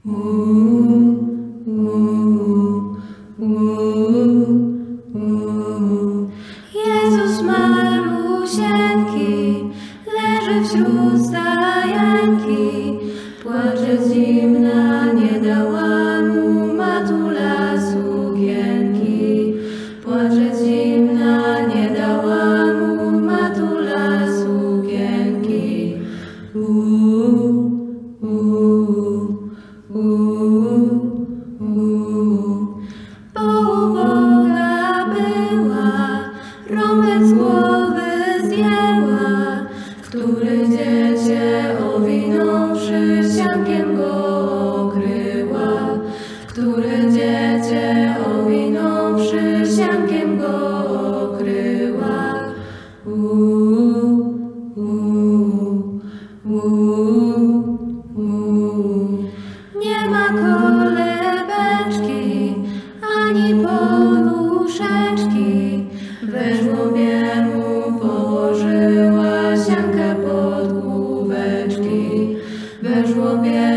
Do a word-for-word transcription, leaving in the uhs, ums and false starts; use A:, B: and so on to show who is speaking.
A: Jezus malusieńki leży wśród stajenki, płacze zimna, nie dała mu matula sukienki. Płacze zimna, nie dała mu matula sukienki. Uuu, uuu, uuu, uuu. Połoga była, rąbek z głowy zdjęła, który dziecię owinąwszy siankiem go okryła, który dziecię owinąwszy siankiem go okryła. Uuu, uuu, uuu, uuu. Nie ma kolebeczki ani poduszeczki, we żłobie mu położyła siankę pod główeczki, we żłobie